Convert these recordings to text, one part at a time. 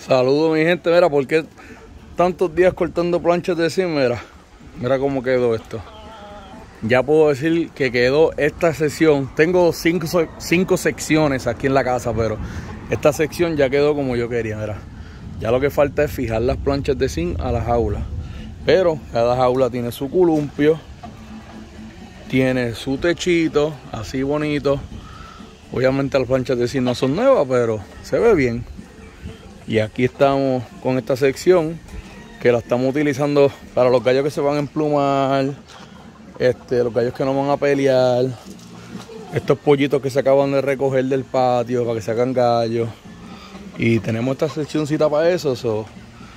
Saludos mi gente, mira, ¿por qué tantos días cortando planchas de zinc? Mira cómo quedó esto. Ya puedo decir que quedó esta sección. Tengo cinco secciones aquí en la casa, pero esta sección ya quedó como yo quería, mira. Ya lo que falta es fijar las planchas de zinc a las jaulas. Pero cada jaula tiene su columpio, tiene su techito, así bonito. Obviamente las planchas de zinc no son nuevas, pero se ve bien. Y aquí estamos con esta sección que la estamos utilizando para los gallos que se van a emplumar, los gallos que no van a pelear, estos pollitos que se acaban de recoger del patio para que se hagan gallos. Y tenemos esta seccioncita para eso.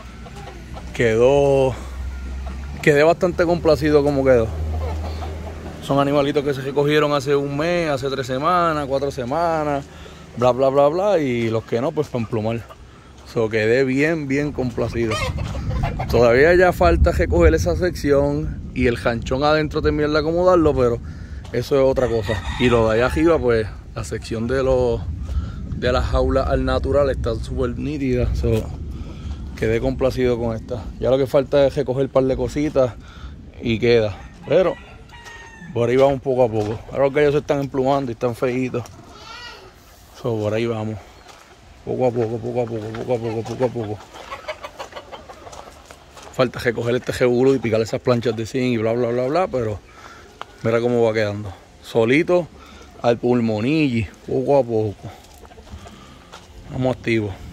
Quedé bastante complacido como quedó. Son animalitos que se recogieron hace un mes, hace 3 semanas, 4 semanas, bla bla bla bla, y los que no, pues para emplumar. Quedé bien complacido. Todavía ya falta recoger esa sección y el janchón adentro terminar de acomodarlo, pero eso es otra cosa. Y lo de allá arriba, pues la sección de las jaulas al natural está súper nítida. Quedé complacido con esta. Ya lo que falta es recoger un par de cositas y queda. Pero por ahí vamos poco a poco. Ahora los gallos se están emplumando y están feitos. Por ahí vamos. Poco a poco. Falta recoger este rebulo y picar esas planchas de zinc y bla bla, pero mira cómo va quedando. Solito al pulmonilli, poco a poco. Vamos activos.